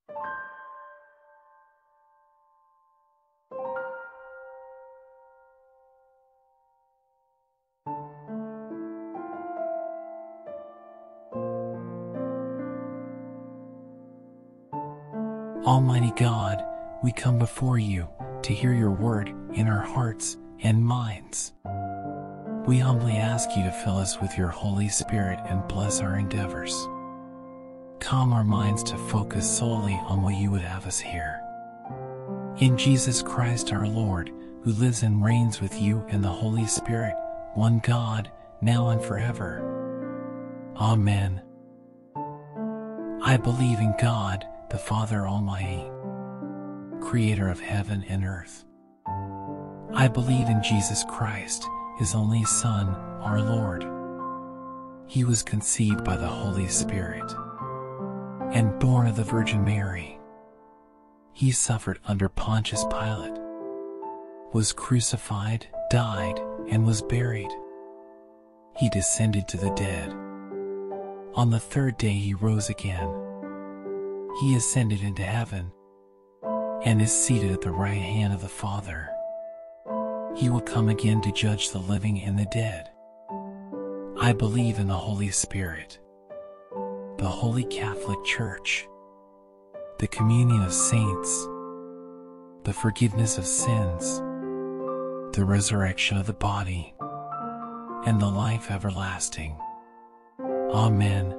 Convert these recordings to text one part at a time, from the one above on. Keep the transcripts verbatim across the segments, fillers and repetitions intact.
Almighty God, we come before you to hear your word in our hearts and minds. We humbly ask you to fill us with your Holy Spirit and bless our endeavors. Calm our minds to focus solely on what you would have us hear. In Jesus Christ our Lord, who lives and reigns with you and the Holy Spirit, one God, now and forever. Amen. I believe in God, the Father Almighty, creator of heaven and earth. I believe in Jesus Christ, his only Son, our Lord. He was conceived by the Holy Spirit and born of the Virgin Mary. He suffered under Pontius Pilate, was crucified, died, and was buried. He descended to the dead. On the third day he rose again. He ascended into heaven and is seated at the right hand of the Father. He will come again to judge the living and the dead. I believe in the Holy Spirit, the Holy Catholic Church, the communion of saints, the forgiveness of sins, the resurrection of the body, and the life everlasting. Amen.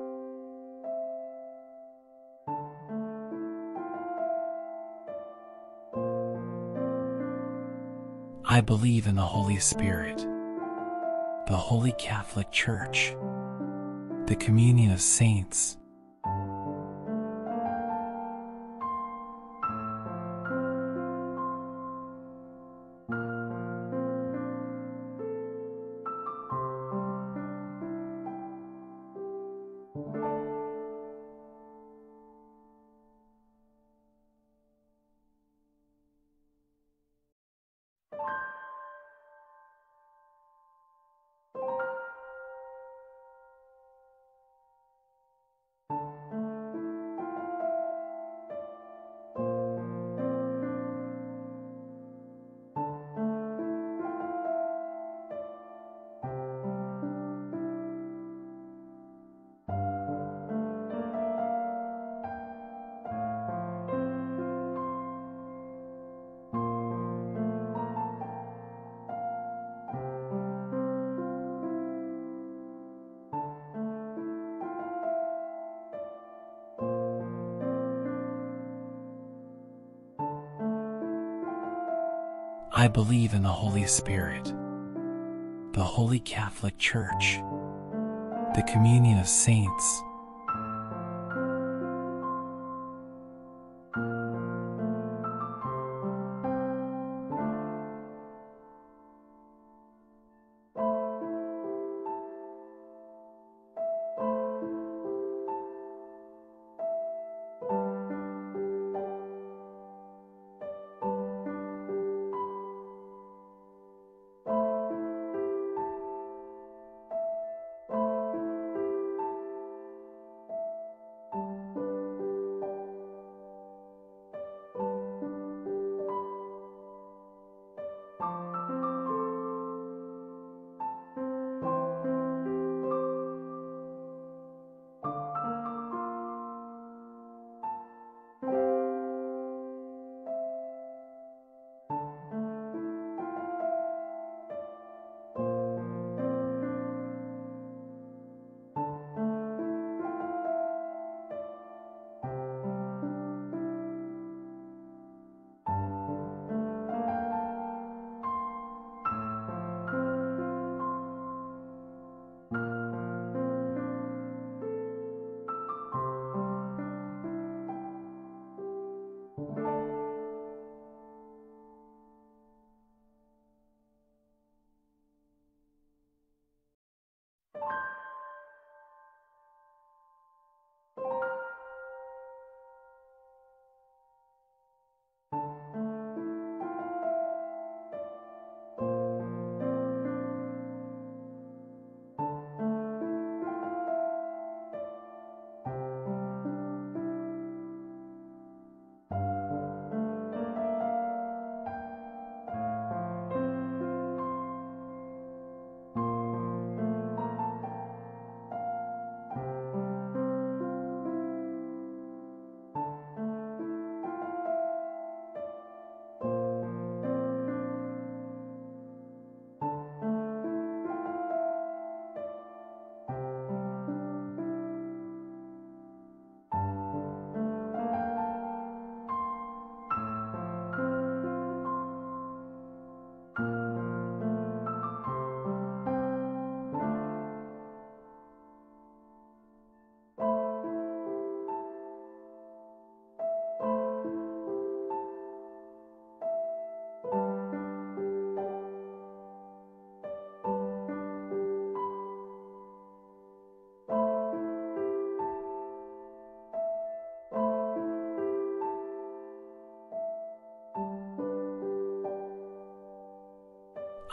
I believe in the Holy Spirit, the Holy Catholic Church, the communion of saints, I believe in the Holy Spirit, the Holy Catholic Church, the communion of saints,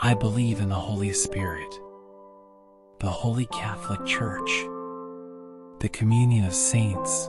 I believe in the Holy Spirit, the Holy Catholic Church, the communion of saints,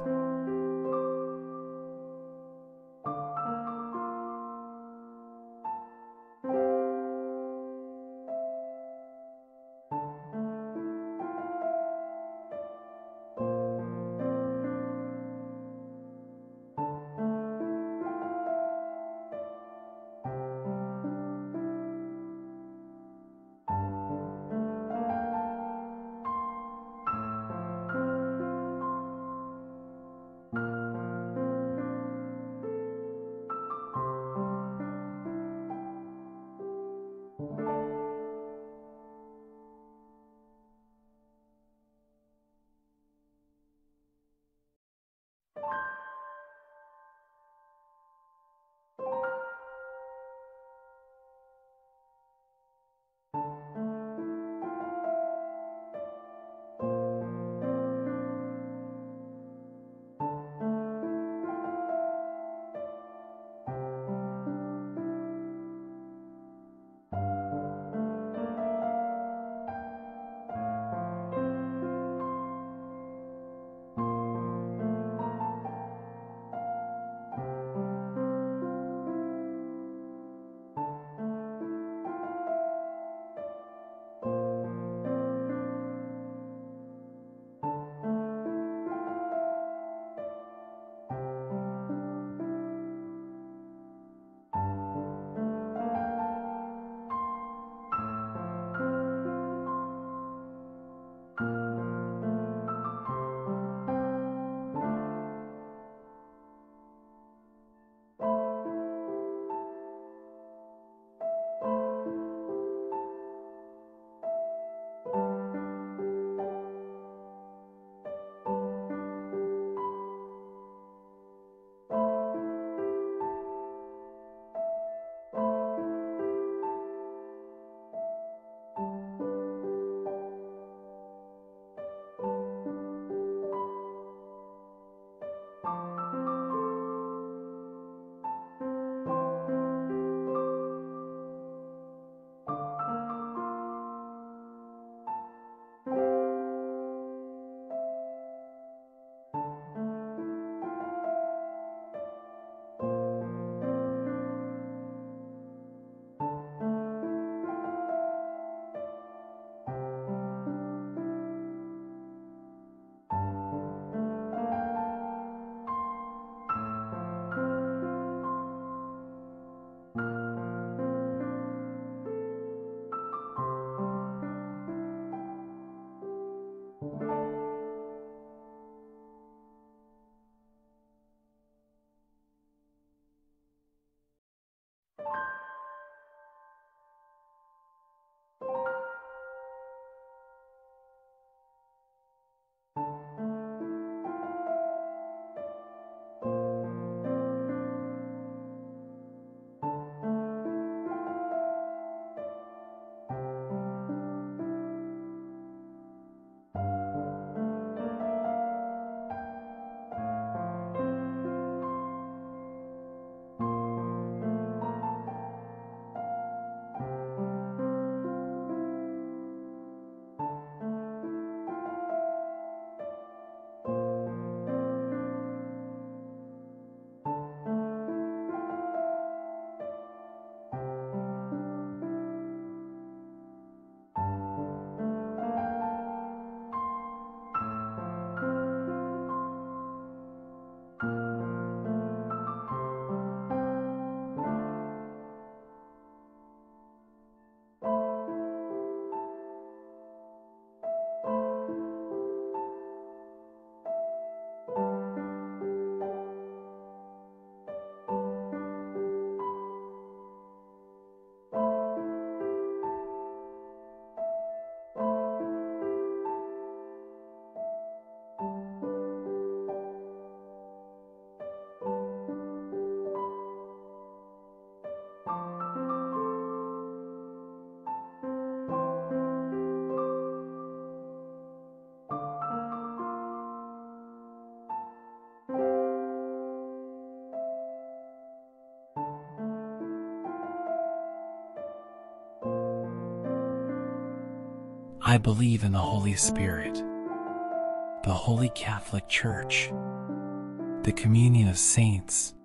I believe in the Holy Spirit, the Holy Catholic Church, the communion of saints,